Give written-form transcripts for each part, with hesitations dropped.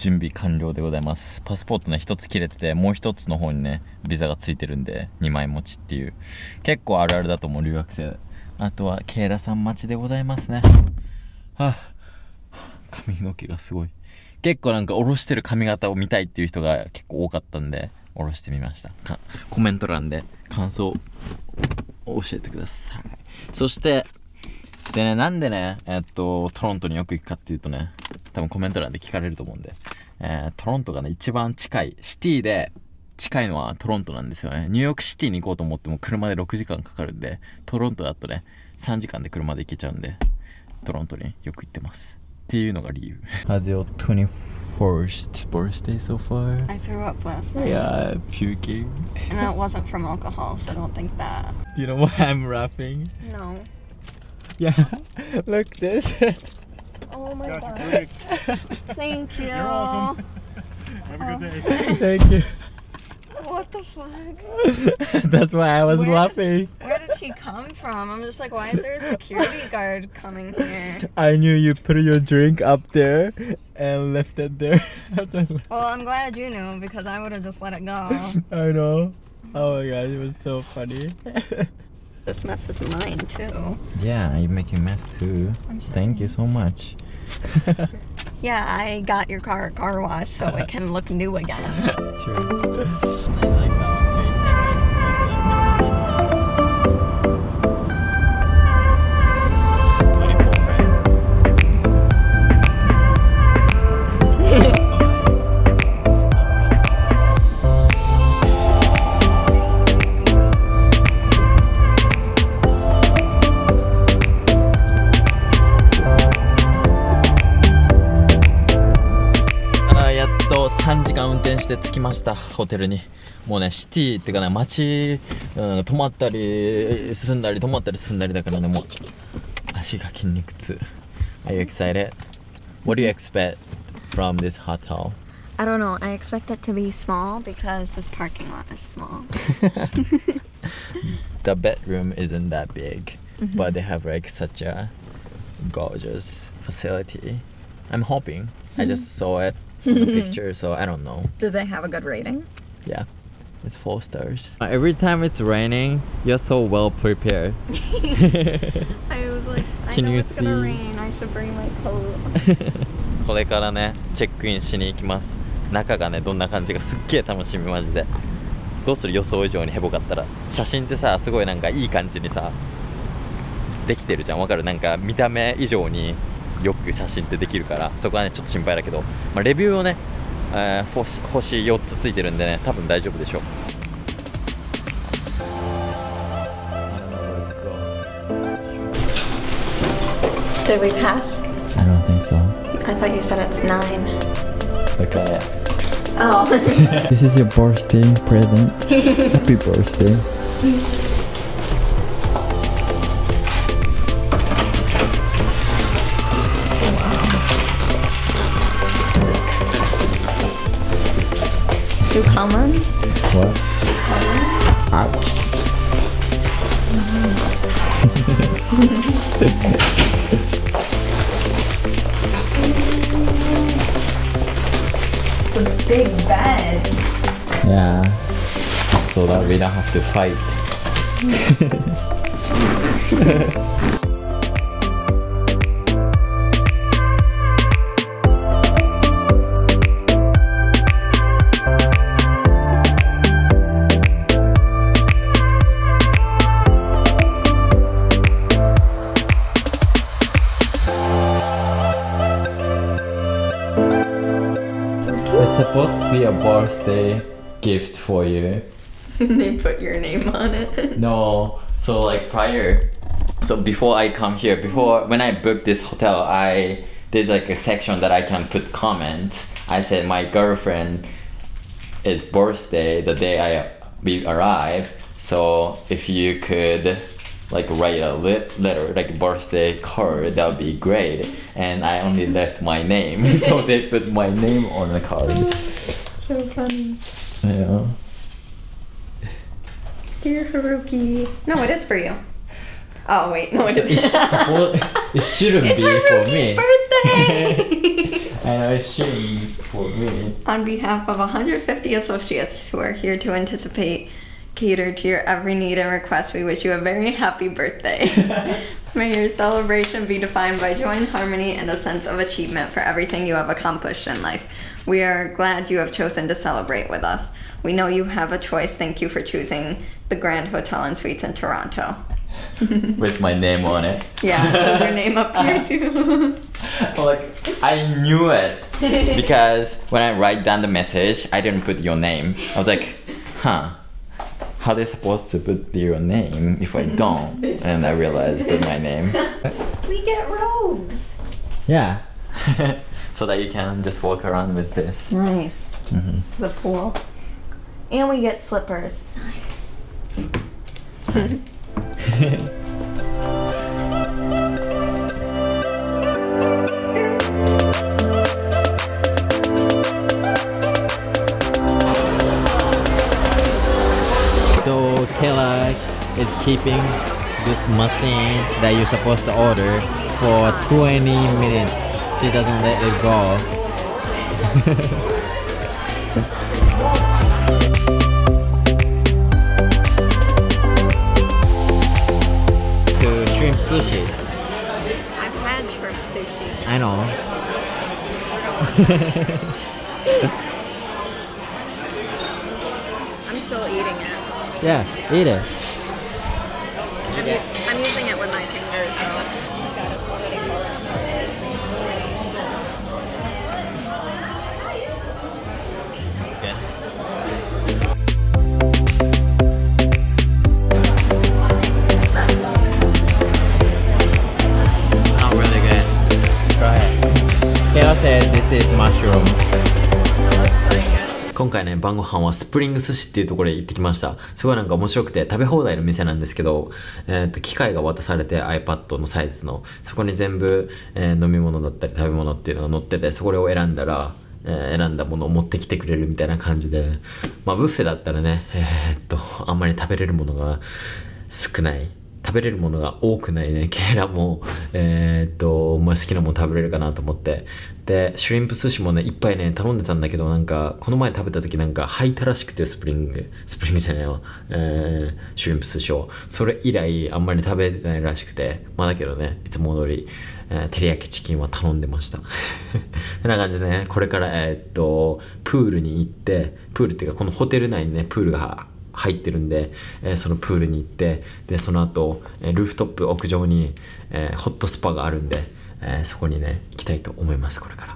準備完了でございます。パスポートね1つ切れてて、もう1つの方にねビザがついてるんで2枚持ちっていう、結構あるあるだと思う留学生。あとはケイラさん待ちでございますね。はあ、髪の毛がすごい。結構なんか下ろしてる髪型を見たいっていう人が結構多かったんで下ろしてみました。コメント欄で感想を教えてください。そしてでね、なんでねトロントによく行くかっていうとね、多分コメント欄で聞かれると思うんで、トロントがね一番近いシティで近いのはトロントなんですよね。ニューヨークシティに行こうと思っても車で6時間かかるんで、トロントだとね3時間で車で行けちゃうんでトロントによく行ってますっていうのが理由。How's your 21st birthday so far? I threw up last night. Yeah, puking. And it wasn't from alcohol, so don't think that. You know why I'm laughing? No. Yeah, look this. Oh my god. Thank you. You're welcome. Have a good day. Thank you. What the fuck? That's why I was laughing. Where did he come from? I'm just like, why is there a security guard coming here? I knew you put your drink up there and left it there. Well, I'm glad you knew because I would have just let it go. I know. Oh my god, it was so funny. This mess is mine too. Yeah, you're making mess too. I'm sorry. Thank you so much. Yeah, I got your car a car wash so it can look new again. True.やっと3時間運転して着きました、ホテルに。もうね、シティっていうかね、街、止まったり進んだり止まったり進んだりだからね、もう足が筋肉痛。Are you excited? What do you expect from this hotel? I don't know. I expect it to be small because this parking lot is small. The bedroom isn't that big, but they have like such a gorgeous facility. I'm hoping. I just saw it in the picture, so I don't know. Do they have a good rating? Yeah, it's 4 stars. Every time it's raining, you're so well prepared. I was like, I Can know you it's gonna see? rain. I should bring my coat. これからね、チェックインしに行きます。中がね、どんな感じかすっげえ楽しみ、マジで。どうする、予想以上にヘボかったら。写真ってさ、すごいなんかいい感じにさできてるじゃん。わかる？なんか見た目以上によく写真ってできるから、そこはねちょっと心配だけど、まあ、レビューをね、星4つついてるんでね、多分大丈夫でしょう。 Did we pass? I don't think so. I thought you said it's 9. Okay. Oh. This is your birthday present. Happy birthday. Too common? What? Ouch. The big bed. Yeah. So that we don't have to fight. It's supposed to be a birthday gift for you. They put your name on it. No, so like so before I come here, when I booked this hotel, there's like a section that I can put comments. I said my girlfriend is birthday the day we arrive, so if you could like write a letter, like a birthday card, that would be great. And I only left my name, so they put my name on the card. So funny. Yeah. Dear Haruki. No, it is for you. Oh wait, no it isn't. It shouldn't It's be for Haruki's me. birthday! And I sing for me. On behalf of 150 associates who are here to anticipate, cater to your every need and request, we wish you a very happy birthday. May your celebration be defined by joy and harmony and a sense of achievement for everything you have accomplished in life. We are glad you have chosen to celebrate with us. We know you have a choice. Thank you for choosing the Grand Hotel and Suites in Toronto. With my name on it. Yeah, it says your name up here too. Like, I knew it. Because when I write down the message, I didn't put your name. I was like, huh. How are they supposed to put your name if I don't? And I realized put my name. We get robes. Yeah. So that you can just walk around with this. Nice. The pool. And we get slippers. Nice. So Kayla is keeping this machine that you're supposed to order for 20 minutes. She doesn't let it go. To shrimp sushi. I've had shrimp sushi. I know. I'm still eating it. Yeah, eat it. I'm using it with my fingers, so. Not really good. Try it. Kayla said this is mushroom. 今回ね、晩ご飯はスプリング寿司っていうところへ行ってきました。すごいなんか面白くて食べ放題の店なんですけど、機械が渡されて iPad のサイズの、そこに全部、飲み物だったり食べ物っていうのが載ってて、そこを選んだら、選んだものを持ってきてくれるみたいな感じで、まあブッフェだったらね、あんまり食べれるものが少ない。食べれるものが多くないね。ケイラも、まあ、好きなもの食べれるかなと思って。で、シュリンプ寿司もね、いっぱいね、頼んでたんだけど、なんか、この前食べた時なんか吐いたらしくて、スプリングじゃないよ。シュリンプ寿司を。それ以来、あんまり食べてないらしくて、まあだけどね、いつも通り、照り焼きチキンは頼んでました。てな感じでね、これから、プールに行って、プールっていうか、このホテル内にね、プールが入ってるんで、そのプールに行って、でその後、ルーフトップ屋上に、ホットスパがあるんで、そこにね行きたいと思います。これから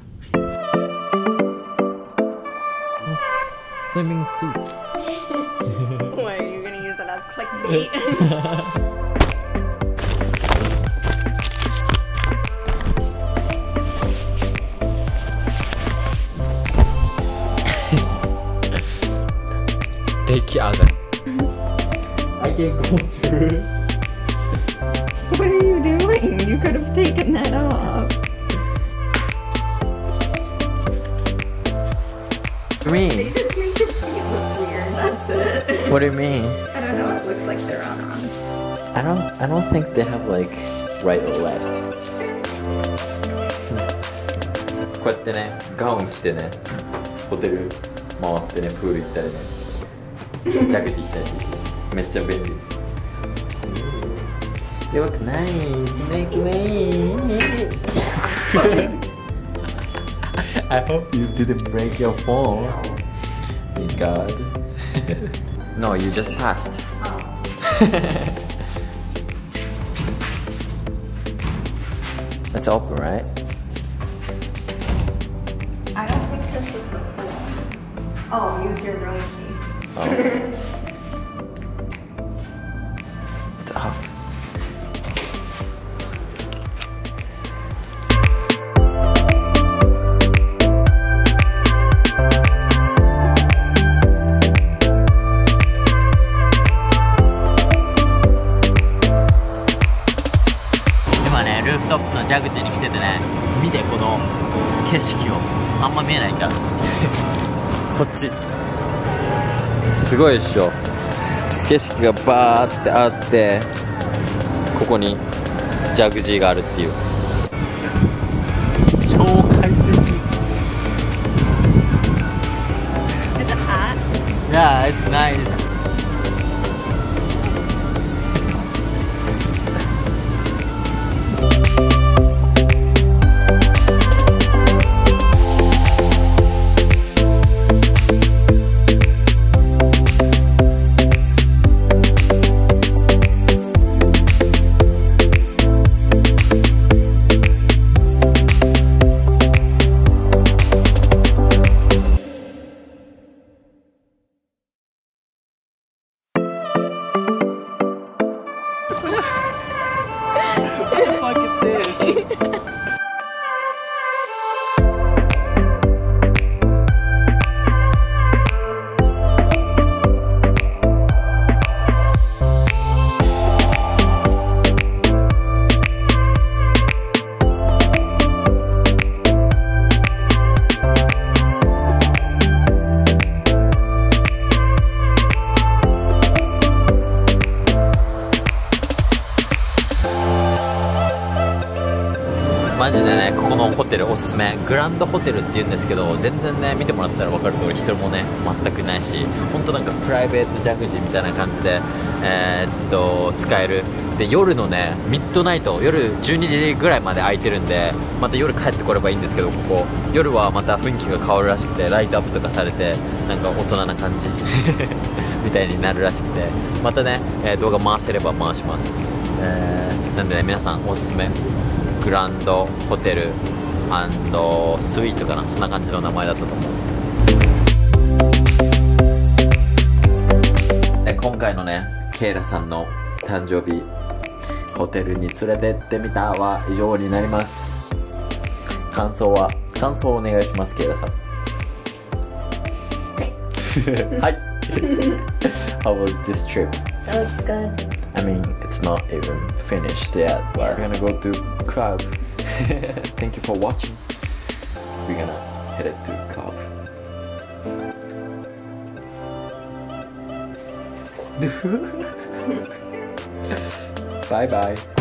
スイミングスーツ What, are you gonna use it as clickbait? Take out. I can't go through. What are you doing? You could have taken that off. Me? They just make your feet look weird. That's it. What do you mean? I don't know. It looks like they're on wrong. I don't think they have like right or left. こうやってね、ガウン着てね、ホテル回ってね、プール行ったりね、ジャグジー行ったりめっちゃ便利。You look nice, make nice. I hope you didn't break your phone. Thank God. No, you just passed. It's open, right? I don't think this is the pool. Oh, use your room key. Oh. It's up.今ね、ルーフトップのジャグジーに来ててね、見てこの景色を。あんま見えないからこっちすごいでしょ。景色がバーってあって、ここにジャグジーがあるっていう。超快適。 Yeah, it's nice. What the fuck is this? マジでね、ここのホテルおすすめ。グランドホテルって言うんですけど、全然ね見てもらったら分かる通り人もね全くいないし、本当なんかプライベートジャグジーみたいな感じで使える。で夜のねミッドナイト、夜12時ぐらいまで空いてるんで、また夜帰ってこればいいんですけど、ここ夜はまた雰囲気が変わるらしくて、ライトアップとかされてなんか大人な感じみたいになるらしくて、またね、動画回せれば回します。なんでね、皆さんおすすめ、グランドホテル&スイートかな、そんな感じの名前だったと思う。今回のねケイラさんの誕生日ホテルに連れてってみたは以上になります。感想をお願いします、ケイラさん。はい。How was this trip? That was good. I mean, it's not even finished yet. We're gonna go to club. Thank you for watching. We're gonna head it to club. Bye bye.